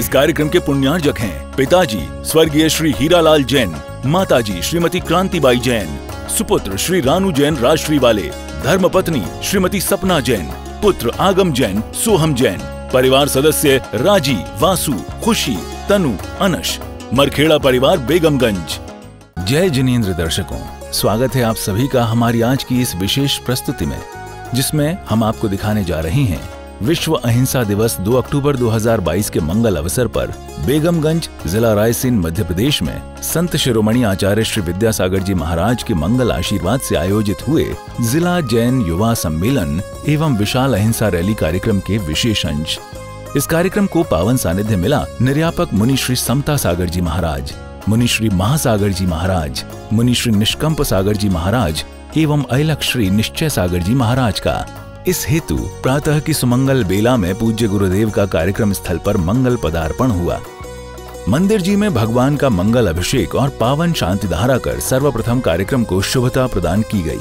इस कार्यक्रम के पुण्यार्जक हैं पिताजी स्वर्गीय श्री हीरालाल जैन, माताजी श्रीमती क्रांतिबाई जैन, सुपुत्र श्री रानू जैन राजश्री वाले, धर्मपत्नी श्रीमती सपना जैन, पुत्र आगम जैन, सोहम जैन, परिवार सदस्य राजी, वासु, खुशी, तनु, अनश, मरखेड़ा परिवार बेगमगंज। जय जिनेंद्र दर्शकों, स्वागत है आप सभी का हमारी आज की इस विशेष प्रस्तुति में, जिसमें हम आपको दिखाने जा रहे हैं विश्व अहिंसा दिवस 2 अक्टूबर 2022 के मंगल अवसर पर बेगमगंज, जिला रायसेन, मध्य प्रदेश में संत शिरोमणि आचार्य श्री विद्यासागर जी महाराज के मंगल आशीर्वाद से आयोजित हुए जिला जैन युवा सम्मेलन एवं विशाल अहिंसा रैली कार्यक्रम के विशेष अंश। इस कार्यक्रम को पावन सानिध्य मिला निर्यापक मुनि श्री समता सागर जी महाराज, मुनि श्री महासागर जी महाराज, मुनि श्री निष्कंप सागर जी महाराज एवं ऐलक श्री निश्चय सागर जी महाराज का। इस हेतु प्रातः की सुमंगल बेला में पूज्य गुरुदेव का कार्यक्रम स्थल पर मंगल पदार्पण हुआ। मंदिर जी में भगवान का मंगल अभिषेक और पावन शांति धारा कर सर्वप्रथम कार्यक्रम को शुभता प्रदान की गई।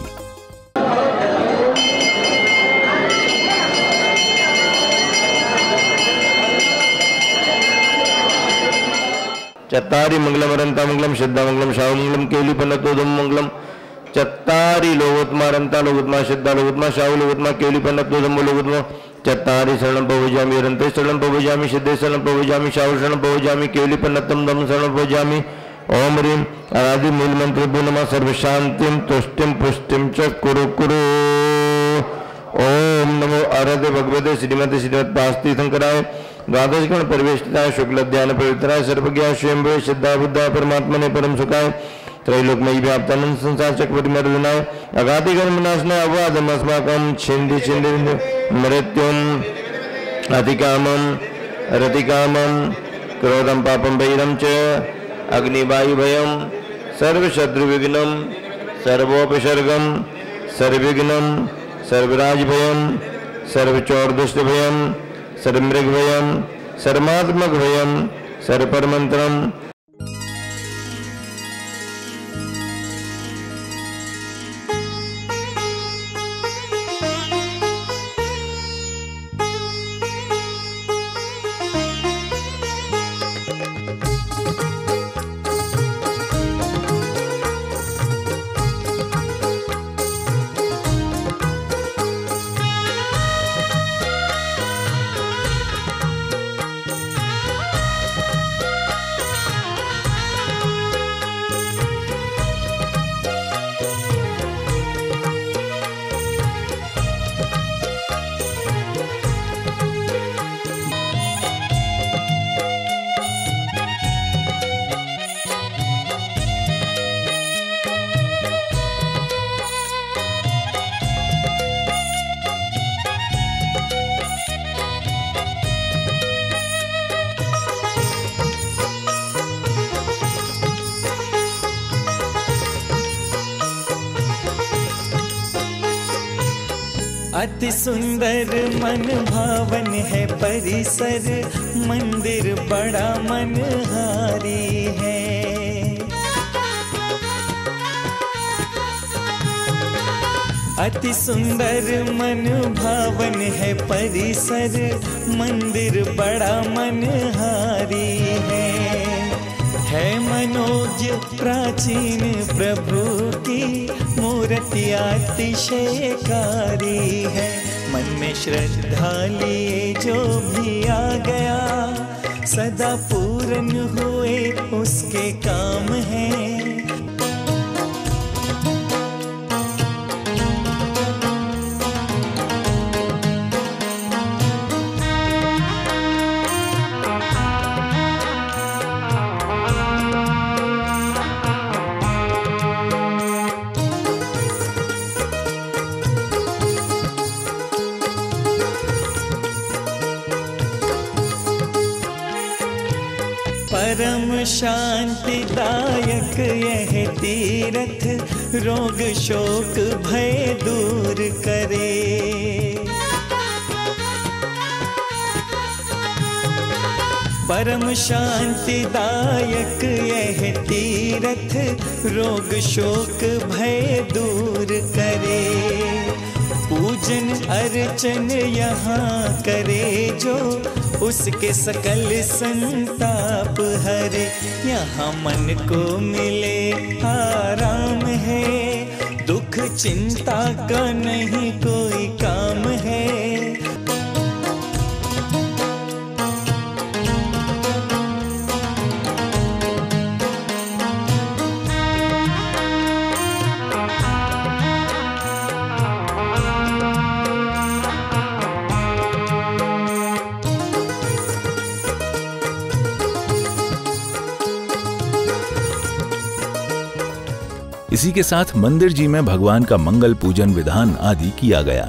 चत्तारि मंगलम अरंता मंगलम श्रद्धा मंगलम शाव मंगलम केली पन्नतोदम मंगलम चत्तारि लोकोत्मा अरंता लोकोत्मा श्रद्धा लोकोत्मा शाव लोकोत्मा केली पन्नतोदम लोकोत्मा चत्तारि शरणं भवजामि अरंते शरणं भवजामि सिद्धे शरणं भवजामि शाव शरणं भवजामि केली पन्नतम दम शरणं भवजामि। ओम ह्रीं आदि मूल मंत्रेभ्यो नमः सर्व शांतिं तुष्टिं पुष्टिं च कुरु कुरु। ओम नमो आराध्य भगवते श्रीमती श्रीमद्भास्ति शंकराय द्वादश गण परिवेष्टिताय शुक्ल ध्यान पवित्राय सर्वज्ञाय स्वयंभुवे सिद्धा बुद्धाय परमात्मने परम सुखाय त्रैलोकमयी व्याप्तानंद संसार चक्रवर्तिमर्दनाय अगाधि कर्मनाशनाय अवादमस्माकं छिन्धि छिन्धि मृत्युम अतिकामं रतिकामं क्रोधं पापं वैरं च अग्निवायु भयं सर्वशत्रुविघ्नं सर्वोपसर्गं सर्वविघ्नं सर्वराज भयं सर्वचोरदुष्ट भयं सर्वमृग भयं सर्वात्मक भयं सर्वपरमंत्रम। अति सुंदर मन भावन है परिसर, मंदिर बड़ा मनहारी है। अति सुंदर मन भावन है परिसर, मंदिर बड़ा मनहारी है मनोज प्राचीन प्रभु की मूर्ति अतिशयकारी है। मन में श्रद्धा लिए जो भी आ गया, सदा पूर्ण हुए उसके काम हैं। परम शांतिदायक यह तीर्थ, रोग शोक भय दूर करे। परम शांतिदायक यह तीर्थ, रोग शोक भय दूर करे। पूजन अर्चन यहाँ करे जो, उसके सकल संताप हरे। यहाँ मन को मिले आराम है, दुख चिंता का नहीं कोई काम है। इसी के साथ मंदिर जी में भगवान का मंगल पूजन विधान आदि किया गया।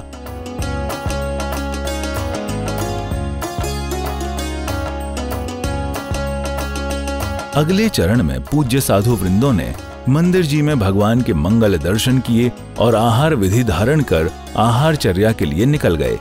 अगले चरण में पूज्य साधु वृंदों ने मंदिर जी में भगवान के मंगल दर्शन किए और आहार विधि धारण कर आहारचर्या के लिए निकल गए।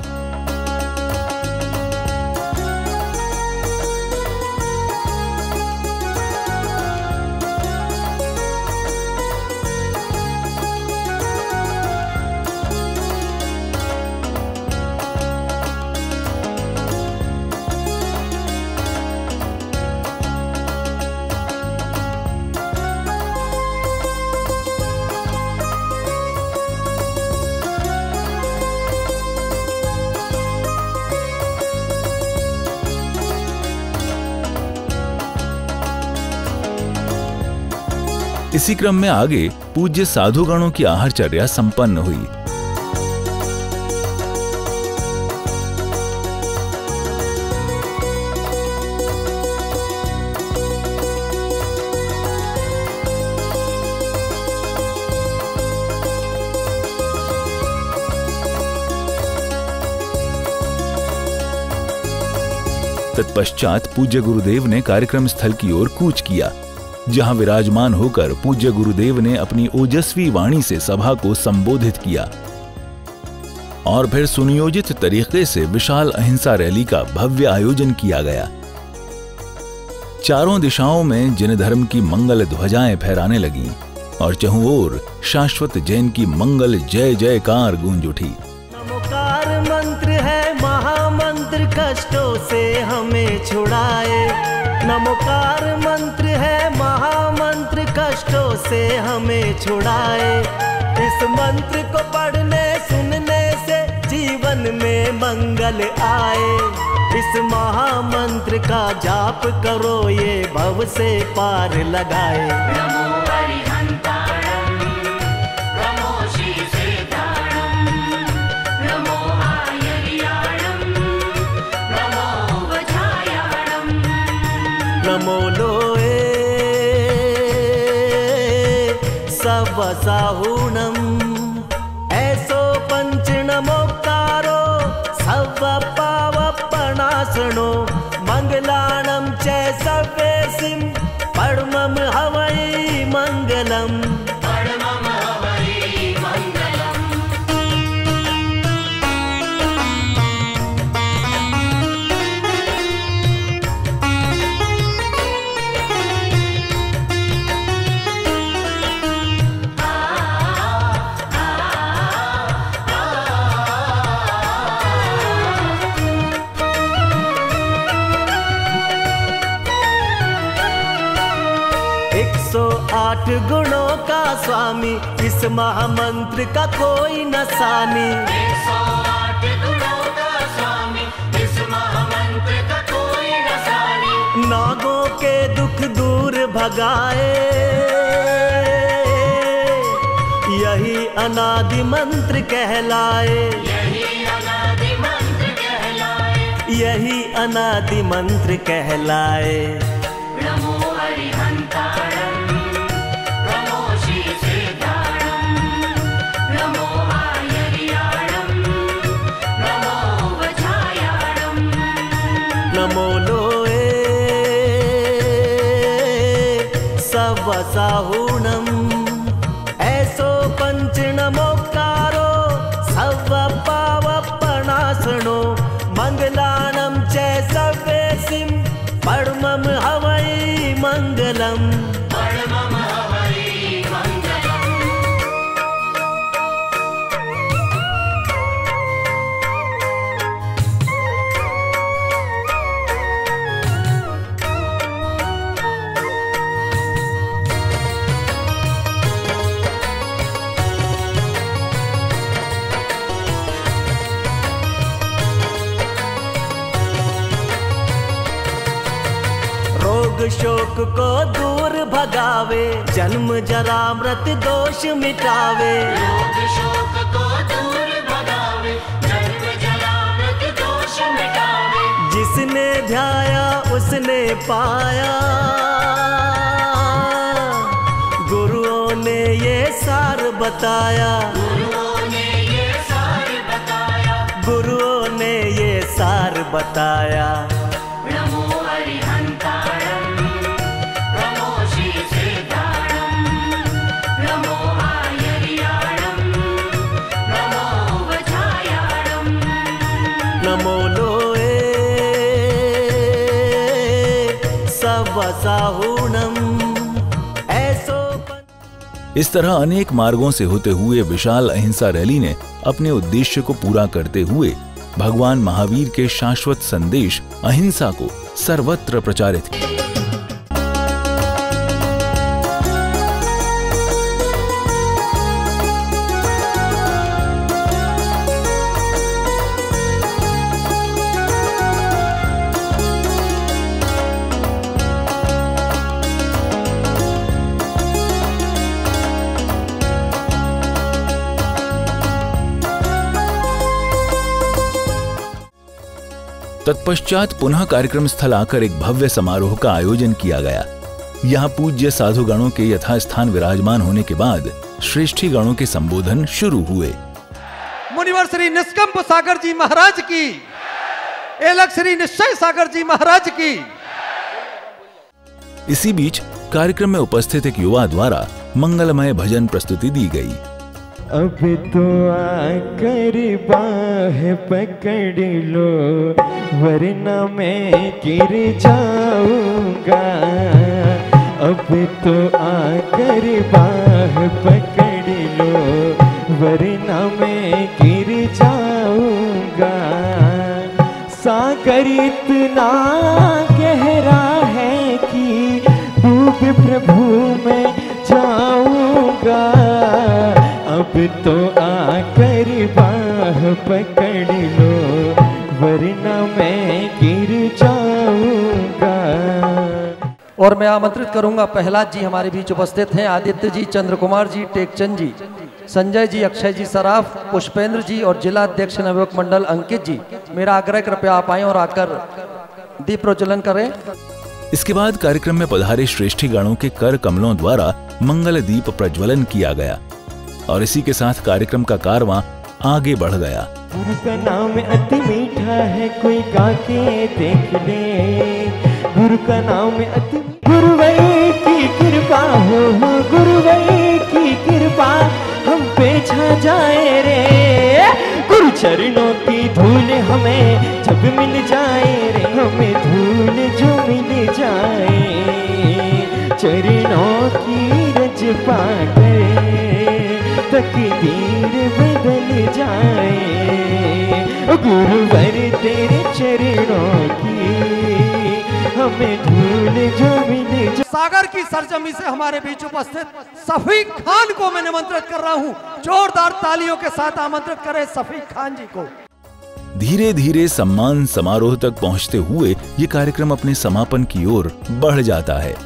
इसी क्रम में आगे पूज्य साधुगणों की आहारचर्या संपन्न हुई। तत्पश्चात पूज्य गुरुदेव ने कार्यक्रम स्थल की ओर कूच किया, जहां विराजमान होकर पूज्य गुरुदेव ने अपनी ओजस्वी वाणी से सभा को संबोधित किया और फिर सुनियोजित तरीके से विशाल अहिंसा रैली का भव्य आयोजन किया गया। चारों दिशाओं में जिन धर्म की मंगल ध्वजाएं फहराने लगीं और चहुं ओर शाश्वत जैन की मंगल जय जयकार गूंज उठी। नमोकार मंत्र है महामंत्र, कष्टों से हमें छुड़ाए। नमोकार मंत्र है महामंत्र, कष्टों से हमें छुड़ाए। इस मंत्र को पढ़ने सुनने से जीवन में मंगल आए। इस महामंत्र का जाप करो, ये भव से पार लगाए। नमो हरिहंताणं, नमो श्रीसेताणं, नमो आयर्याणं, नमो वज्रायाणं, नमो लोए सवसाहुणम्, ऐसो पंच नमोकारो सवपावपणासनो, मंगलाणं च सव्येसिं परमं हवै मंगलम्। परमं हवै मंगलम्। आठ गुणों का स्वामी, इस महामंत्र का कोई न सानी। 108 गुणों का स्वामी, इस महामंत्र का कोई न सानी। नागों के दुख दूर भगाए, यही अनादि मंत्र कहलाए। यही अनादि मंत्र कहलाए। यही अनादि मंत्र कहलाए। नमो हरिहंताणं, नमो श्रीसेताणं, नमो आयर्याणं, नमो वज्रायाणं, नमो लोए सवसाहुणम्, ऐसो पंच नमोकारो सवपावपणासनो, मंगलाणं च सव्येसिं परमं हवै मंगलम्। परमं हवै मंगलम्। को दूर भगावे, जन्म जरा मृत दोष मिटावे। रोग शोक को दूर भगावे, जन्म जरा मृत दोष मिटावे। जिसने ध्याया उसने पाया, गुरुओं ने ये सार बताया। गुरुओं ने ये सार बताया। गुरुओं ने ये सार बताया। नमो हरिहंतारं, नमो श्रीसिद्धारं, नमो आयर्याणं, नमो वज्रायाणं। नमो लोए सवसाहुणम। इस तरह अनेक मार्गों से होते हुए विशाल अहिंसा रैली ने अपने उद्देश्य को पूरा करते हुए भगवान महावीर के शाश्वत संदेश अहिंसा को सर्वत्र प्रचारित किया। तत्पश्चात पुनः कार्यक्रम स्थल आकर एक भव्य समारोह का आयोजन किया गया। यहाँ पूज्य साधुगणों के यथास्थान विराजमान होने के बाद श्रेष्ठी गणों के संबोधन शुरू हुए। मुनिवर श्री निष्कंप सागर जी महाराज की, एलक श्री निश्चय सागर जी महाराज की। इसी बीच कार्यक्रम में उपस्थित एक युवा द्वारा मंगलमय भजन प्रस्तुति दी गई। अब तो आकर बाह पकड़ लो, वरना मैं गिर जाऊंगा। अब तो आकर बाह पकड़ लो, वरना मैं गिर जाऊंगा। सागर इतना गहरा है कि डूब प्रभु में जाऊंगा। अब तो आकर बाह पकड़ लो, वरना मैं गिर जाऊंगा। और मैं आमंत्रित करूंगा प्रहलाद जी हमारे बीच उपस्थित हैं, आदित्य जी, चंद्र कुमार जी, टेकचंद जी, संजय जी, अक्षय जी सराफ, पुष्पेंद्र जी और जिला अध्यक्ष नवयुवक मंडल अंकित जी। मेरा आग्रह कृपया आप आएं और आकर दीप प्रज्वलन करें। इसके बाद कार्यक्रम में पधारे श्रेष्ठी गणों के कर कमलों द्वारा मंगल दीप प्रज्वलन किया गया और इसी के साथ कार्यक्रम का कारवां आगे बढ़ गया। गुरु का नाम अति मीठा है, कोई गा के देख ले। गुरु का नाम अति, गुरुवै की कृपा हो, गुरुवै की कृपा हम पे छा जाए रे। गुरु चरणों की धूल हमें जब मिल जाए रे, हमें धूल जो मिल जाए। चरणों की रज पाकर तकदीर बदल जाए। गुरुवर तेरे चरणों की हमें धूल जो मिले। सागर की सरजमी से हमारे बीच उपस्थित सफीक खान को मैं निमंत्रित कर रहा हूं। जोरदार तालियों के साथ आमंत्रित करें सफीक खान जी को। धीरे धीरे सम्मान समारोह तक पहुंचते हुए ये कार्यक्रम अपने समापन की ओर बढ़ जाता है।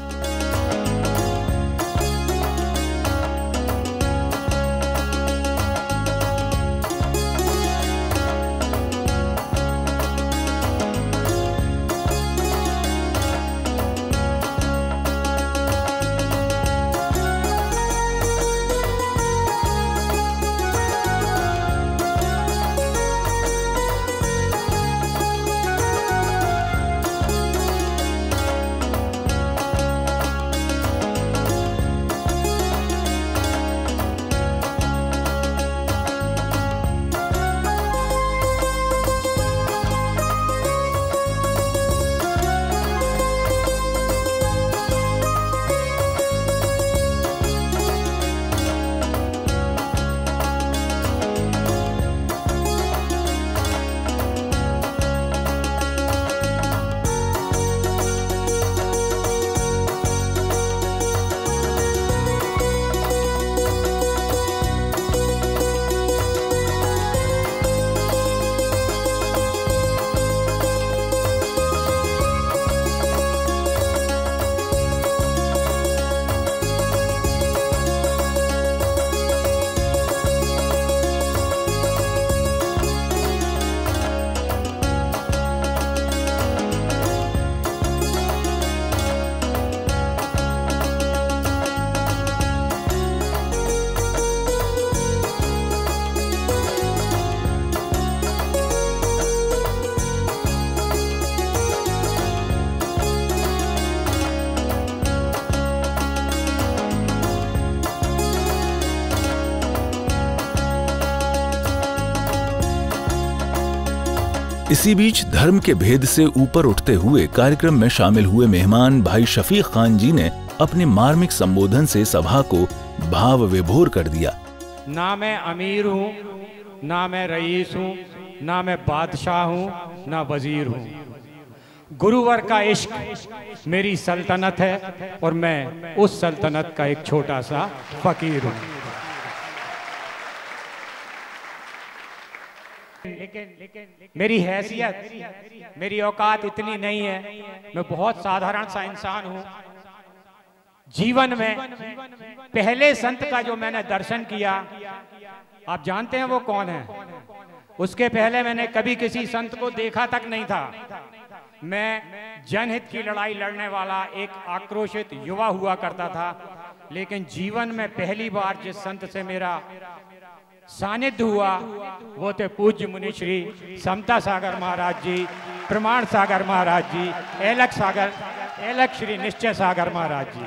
इसी बीच धर्म के भेद से ऊपर उठते हुए कार्यक्रम में शामिल हुए मेहमान भाई शफीक खान जी ने अपने मार्मिक संबोधन से सभा को भाव विभोर कर दिया। ना मैं अमीर हूँ, ना मैं रईस हूँ, ना मैं बादशाह हूँ, ना वजीर हूँ। गुरुवर का इश्क मेरी सल्तनत है और मैं उस सल्तनत का एक छोटा सा फकीर हूँ। लेकिन मेरी हैसियत, मेरी औकात इतनी नहीं है। मैं बहुत साधारण सा इंसान हूँ। जीवन में पहले संत का जो मैंने दर्शन किया, आप जानते हैं वो कौन है? उसके पहले मैंने कभी किसी संत को देखा तक नहीं था। मैं जनहित की लड़ाई लड़ने वाला एक आक्रोशित युवा हुआ करता था, लेकिन जीवन में पहली बार जिस संत से मेरा सानिध्य हुआ वो थे पूज्य मुनि श्री समता सागर महाराज जी, प्रमाण सागर महाराज जी, एलक श्री निश्चय सागर महाराज जी।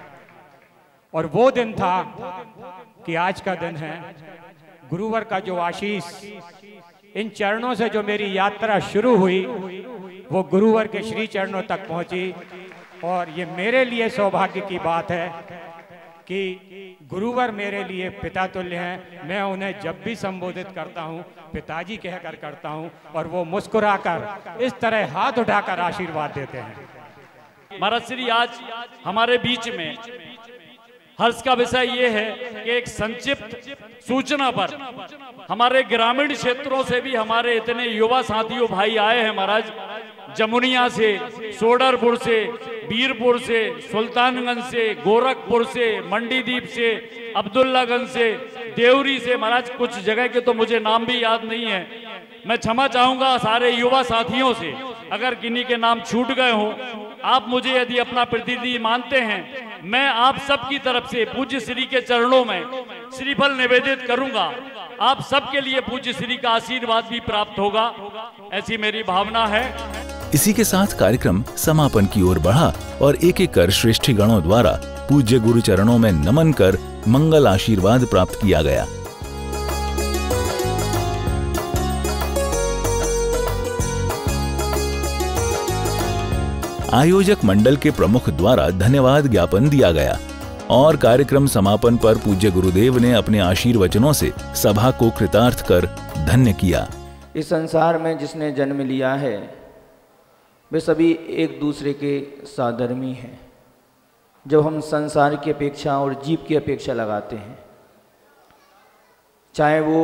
और वो दिन था कि आज का दिन है। गुरुवर का जो आशीष, इन चरणों से जो मेरी यात्रा शुरू हुई वो गुरुवर के श्री चरणों तक पहुंची। और ये मेरे लिए सौभाग्य की बात है कि गुरुवर मेरे लिए पिता तुल्य हैं। मैं उन्हें जब भी संबोधित करता हूँ पिताजी कहकर करता हूँ, और वो मुस्कुराकर इस तरह हाथ उठाकर आशीर्वाद देते हैं। महाराज श्री आज हमारे बीच में हर्ष का विषय ये है कि एक संक्षिप्त सूचना पर हमारे ग्रामीण क्षेत्रों से भी हमारे इतने युवा साथियों भाई आए हैं महाराज। जमुनिया से, सोडरपुर से, बीरपुर से, सुल्तानगंज से, गोरखपुर से, मंडीदीप से, अब्दुल्लागंज से, देवरी से। महाराज कुछ जगह के तो मुझे नाम भी याद नहीं है। मैं क्षमा चाहूंगा सारे युवा साथियों से अगर किन्हीं के नाम छूट गए हों। आप मुझे यदि अपना प्रतिनिधि मानते हैं, मैं आप सबकी तरफ से पूज्य श्री के चरणों में श्रीफल निवेदित करूंगा। आप सबके लिए पूज्य श्री का आशीर्वाद भी प्राप्त होगा, ऐसी मेरी भावना है। इसी के साथ कार्यक्रम समापन की ओर बढ़ा और एक एक कर श्रेष्ठी गणों द्वारा पूज्य गुरु चरणों में नमन कर मंगल आशीर्वाद प्राप्त किया गया। आयोजक मंडल के प्रमुख द्वारा धन्यवाद ज्ञापन दिया गया और कार्यक्रम समापन पर पूज्य गुरुदेव ने अपने आशीर्वचनों से सभा को कृतार्थ कर धन्य किया। इस संसार में जिसने जन्म लिया है वे सभी एक दूसरे के साधर्मी हैं। जब हम संसार की अपेक्षा और जीव की अपेक्षा लगाते हैं, चाहे वो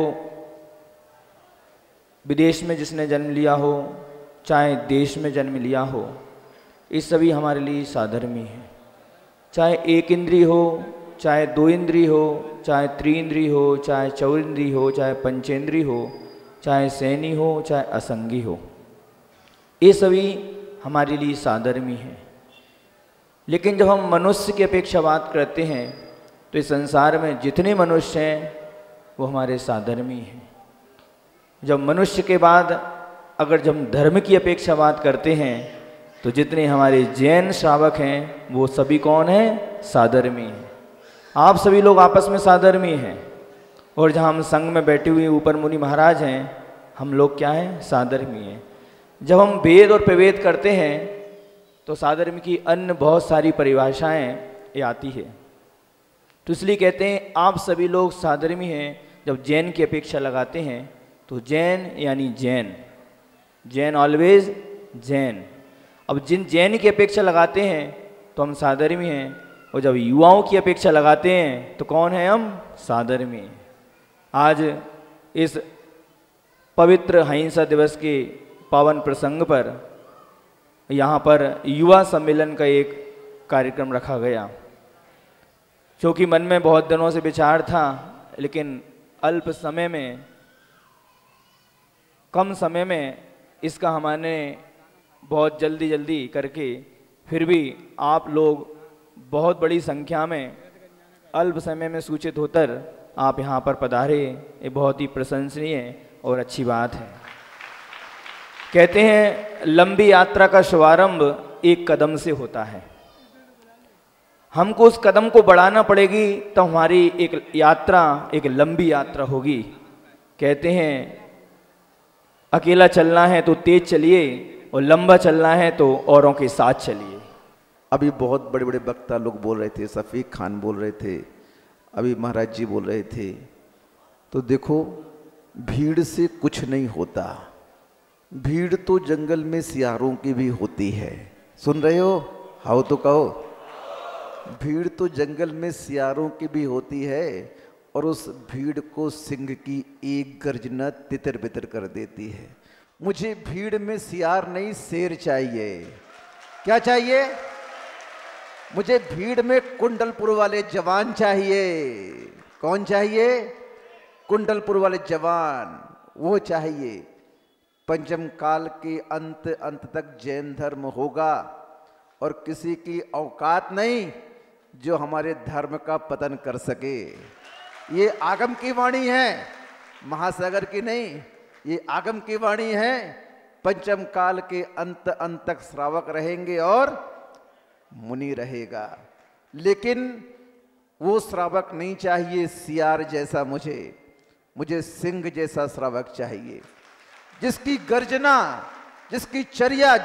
विदेश में जिसने जन्म लिया हो, चाहे देश में जन्म लिया हो, ये सभी हमारे लिए साधर्मी हैं। चाहे एक इंद्रिय हो, चाहे दो इंद्रिय हो, चाहे त्रिइंद्रिय हो, चाहे चौरिंद्रिय हो, चाहे पंचेंद्रिय हो, चाहे सैनी हो, चाहे असंगी हो, ये सभी हमारे लिए साधर्मी हैं। लेकिन जब हम मनुष्य की अपेक्षा बात करते हैं तो इस संसार में जितने मनुष्य हैं वो हमारे साधर्मी हैं। जब मनुष्य के बाद अगर जब हम धर्म की अपेक्षा बात करते हैं तो जितने हमारे जैन श्रावक हैं वो सभी कौन हैं? साधर्मी हैं। आप सभी लोग आपस में साधर्मी हैं। और जहाँ हम संघ में बैठे हुए ऊपर मुनि महाराज हैं, हम लोग क्या हैं? साधर्मी हैं। जब हम वेद और प्रवेद करते हैं तो साधर्मी की अन्य बहुत सारी परिभाषाएं ये आती है। तो इसलिए कहते हैं आप सभी लोग साधर्मी हैं। जब जैन की अपेक्षा लगाते हैं तो जैन यानी जैन, जैन ऑलवेज जैन। अब जिन जैन की अपेक्षा लगाते हैं तो हम साधर्मी हैं, और जब युवाओं की अपेक्षा लगाते हैं तो कौन है? हम साधर्मी हैं। आज इस पवित्र अहिंसा दिवस के पावन प्रसंग पर यहाँ पर युवा सम्मेलन का एक कार्यक्रम रखा गया, क्योंकि मन में बहुत दिनों से विचार था, लेकिन अल्प समय में, कम समय में इसका हमने बहुत जल्दी करके, फिर भी आप लोग बहुत बड़ी संख्या में अल्प समय में सूचित होकर आप यहाँ पर पधारे, ये बहुत ही प्रशंसनीय और अच्छी बात है। कहते हैं लंबी यात्रा का शुभारंभ एक कदम से होता है। हमको उस कदम को बढ़ाना पड़ेगी तो हमारी एक यात्रा एक लंबी यात्रा होगी। कहते हैं अकेला चलना है तो तेज चलिए और लंबा चलना है तो औरों के साथ चलिए। अभी बहुत बड़े बड़े वक्ता लोग बोल रहे थे, शफीक खान बोल रहे थे, अभी महाराज जी बोल रहे थे। तो देखो, भीड़ से कुछ नहीं होता। भीड़ तो जंगल में सियारों की भी होती है। सुन रहे हो? हाउ तो कहो। भीड़ तो जंगल में सियारों की भी होती है और उस भीड़ को सिंह की एक गर्जना तितर बितर कर देती है। मुझे भीड़ में सियार नहीं, शेर चाहिए। क्या चाहिए? मुझे भीड़ में कुंडलपुर वाले जवान चाहिए। कौन चाहिए? कुंडलपुर वाले जवान, वो चाहिए। पंचम काल के अंत तक जैन धर्म होगा और किसी की औकात नहीं जो हमारे धर्म का पतन कर सके। ये आगम की वाणी है, महासागर की नहीं, ये आगम की वाणी है। पंचम काल के अंत तक श्रावक रहेंगे और मुनि रहेगा, लेकिन वो श्रावक नहीं चाहिए सियार जैसा। मुझे सिंह जैसा श्रावक चाहिए, जिसकी गर्जना, जिसकी चर्या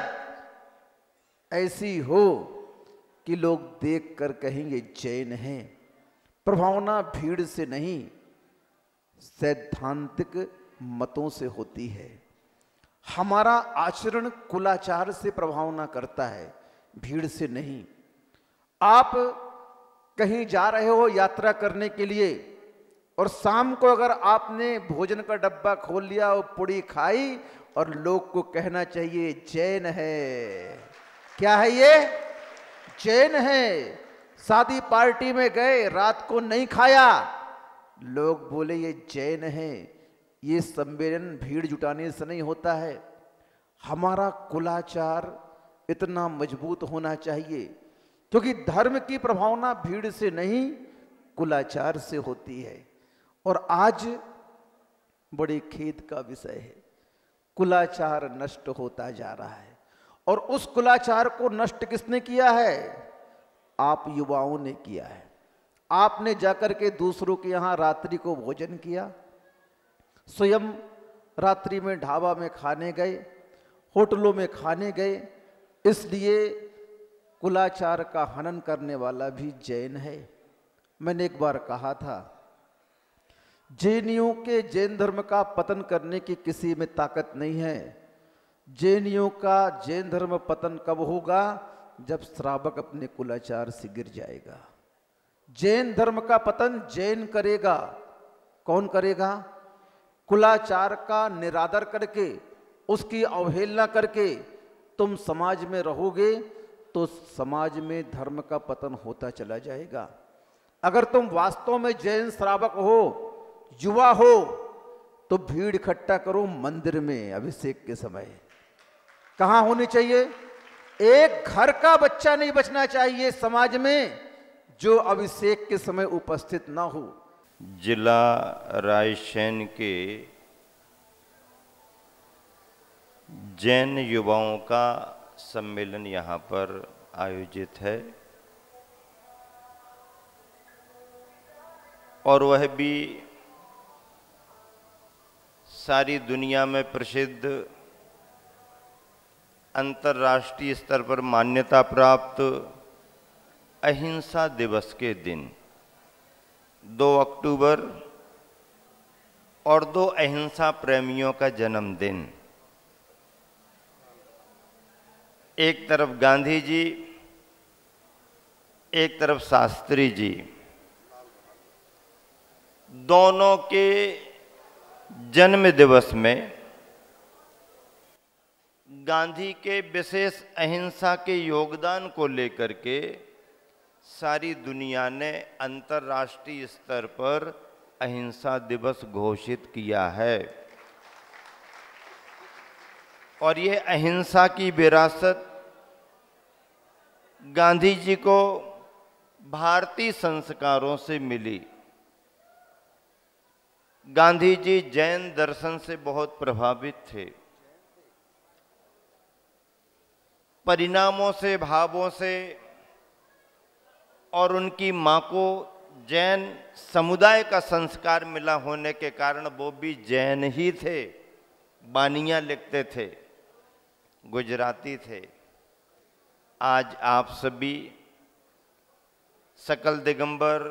ऐसी हो कि लोग देखकर कहेंगे जैन हैं। प्रभावना भीड़ से नहीं, सैद्धांतिक मतों से होती है। हमारा आचरण कुलाचार से प्रभावना करता है, भीड़ से नहीं। आप कहीं जा रहे हो यात्रा करने के लिए और शाम को अगर आपने भोजन का डब्बा खोल लिया और पुड़ी खाई और लोग को कहना चाहिए जैन है। क्या है ये? जैन है। शादी पार्टी में गए, रात को नहीं खाया, लोग बोले ये जैन है। ये सम्मेलन भीड़ जुटाने से नहीं होता है। हमारा कुलाचार इतना मजबूत होना चाहिए, क्योंकि धर्म की प्रभावना भीड़ से नहीं, कुलाचार से होती है। और आज बड़े खेद का विषय है, कुलाचार नष्ट होता जा रहा है। और उस कुलाचार को नष्ट किसने किया है? आप युवाओं ने किया है। आपने जाकर के दूसरों के यहाँ रात्रि को भोजन किया, स्वयं रात्रि में ढाबा में खाने गए, होटलों में खाने गए। इसलिए कुलाचार का हनन करने वाला भी जैन है। मैंने एक बार कहा था, जैनियों के जैन धर्म का पतन करने की किसी में ताकत नहीं है। जैनियों का जैन धर्म पतन कब होगा? जब श्रावक अपने कुलाचार से गिर जाएगा। जैन धर्म का पतन जैन करेगा। कौन करेगा? कुलाचार का निरादर करके, उसकी अवहेलना करके तुम समाज में रहोगे तो समाज में धर्म का पतन होता चला जाएगा। अगर तुम वास्तव में जैन श्रावक हो, युवा हो, तो भीड़ इकट्ठा करो मंदिर में अभिषेक के समय। कहां होनी चाहिए? एक घर का बच्चा नहीं बचना चाहिए समाज में जो अभिषेक के समय उपस्थित ना हो। जिला रायसेन के जैन युवाओं का सम्मेलन यहाँ पर आयोजित है और वह भी सारी दुनिया में प्रसिद्ध अंतर्राष्ट्रीय स्तर पर मान्यता प्राप्त अहिंसा दिवस के दिन 2 अक्टूबर और 2 अहिंसा प्रेमियों का जन्मदिन। एक तरफ गांधी जी, एक तरफ शास्त्री जी, दोनों के जन्म दिवस में गांधी के विशेष अहिंसा के योगदान को लेकर के सारी दुनिया ने अंतर्राष्ट्रीय स्तर पर अहिंसा दिवस घोषित किया है। और ये अहिंसा की विरासत गांधी जी को भारतीय संस्कारों से मिली। गांधी जी जैन दर्शन से बहुत प्रभावित थे। परिणामों से, भावों से, और उनकी मां को जैन समुदाय का संस्कार मिला होने के कारण वो भी जैन ही थे। बानियाँ लिखते थे, गुजराती थे। आज आप सभी सकल दिगंबर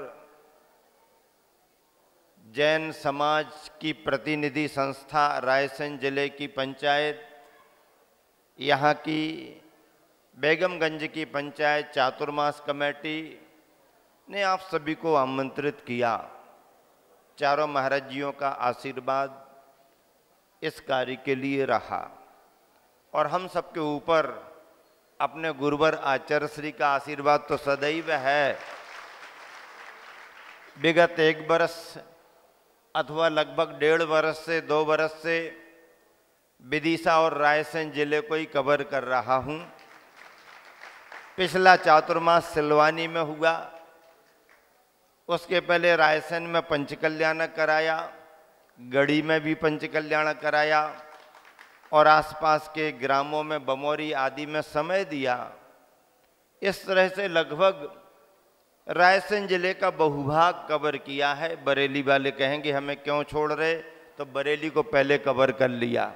जैन समाज की प्रतिनिधि संस्था रायसेन जिले की पंचायत, यहाँ की बेगमगंज की पंचायत चातुर्मास कमेटी ने आप सभी को आमंत्रित किया। चारों महाराज जियों का आशीर्वाद इस कार्य के लिए रहा और हम सबके ऊपर अपने गुरुवर आचार्य श्री का आशीर्वाद तो सदैव है। विगत 1 वर्ष अथवा लगभग 1.5 वर्ष से 2 वर्ष से विदिशा और रायसेन जिले को ही कवर कर रहा हूँ। पिछला चातुर्मास सिलवानी में हुआ, उसके पहले रायसेन में पंचकल्याण कराया, गढ़ी में भी पंचकल्याण कराया और आसपास के ग्रामों में बमोरी आदि में समय दिया। इस तरह से लगभग रायसेन जिले का बहुभाग कवर किया है। बरेली वाले कहेंगे हमें क्यों छोड़ रहे, तो बरेली को पहले कवर कर लिया।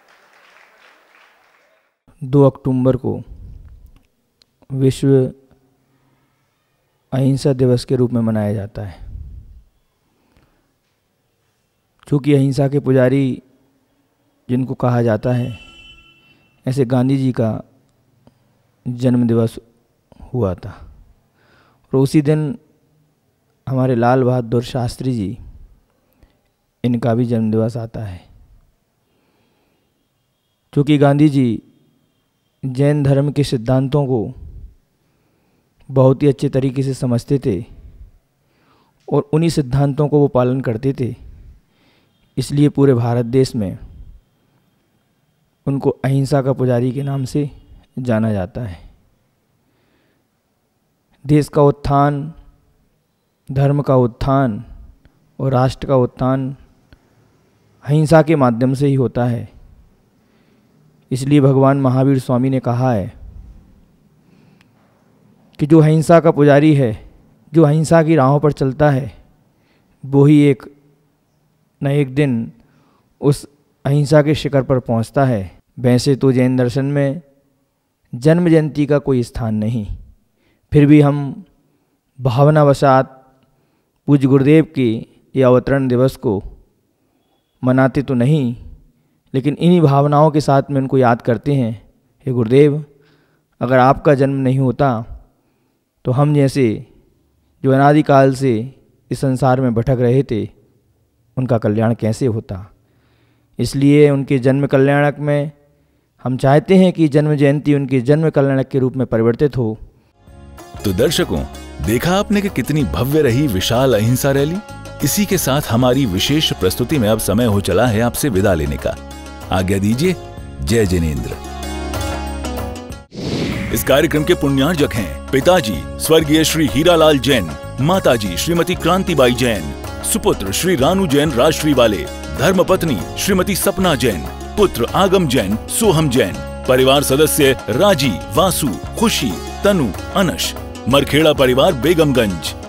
2 अक्टूबर को विश्व अहिंसा दिवस के रूप में मनाया जाता है। चूँकि अहिंसा के पुजारी जिनको कहा जाता है, ऐसे गांधी जी का जन्म दिवस हुआ था और उसी दिन हमारे लाल बहादुर शास्त्री जी, इनका भी जन्म दिवस आता है। क्योंकि गांधी जी जैन धर्म के सिद्धांतों को बहुत ही अच्छे तरीके से समझते थे और उन्हीं सिद्धांतों को वो पालन करते थे, इसलिए पूरे भारत देश में उनको अहिंसा का पुजारी के नाम से जाना जाता है। देश का उत्थान, धर्म का उत्थान और राष्ट्र का उत्थान अहिंसा के माध्यम से ही होता है। इसलिए भगवान महावीर स्वामी ने कहा है कि जो अहिंसा का पुजारी है, जो अहिंसा की राहों पर चलता है, वो ही एक न एक दिन उस अहिंसा के शिखर पर पहुंचता है। वैसे तो जैन दर्शन में जन्म जयंती का कोई स्थान नहीं, फिर भी हम भावनावशात पूज्य गुरुदेव के ये अवतरण दिवस को मनाते तो नहीं, लेकिन इन्हीं भावनाओं के साथ में उनको याद करते हैं। हे गुरुदेव, अगर आपका जन्म नहीं होता तो हम जैसे जो अनादिकाल से इस संसार में भटक रहे थे, उनका कल्याण कैसे होता। इसलिए उनके जन्म कल्याणक में हम चाहते हैं कि जन्म जयंती उनके जन्म कल्याणक के रूप में परिवर्तित हो। तो दर्शकों, देखा आपने कि कितनी भव्य रही विशाल अहिंसा रैली। इसी के साथ हमारी विशेष प्रस्तुति में अब समय हो चला है आपसे विदा लेने का। आज्ञा दीजिए। जय जिनेंद्र। इस कार्यक्रम के पुण्यार्जक हैं पिताजी स्वर्गीय श्री हीरालाल जैन, माताजी श्रीमती क्रांतिबाई जैन, सुपुत्र श्री रानू जैन राष्ट्रीय वाले, धर्मपत्नी श्रीमती सपना जैन, पुत्र आगम जैन, सोहम जैन, परिवार सदस्य राजी, वासु, खुशी, तनु, अनश, मरखेड़ा परिवार बेगमगंज।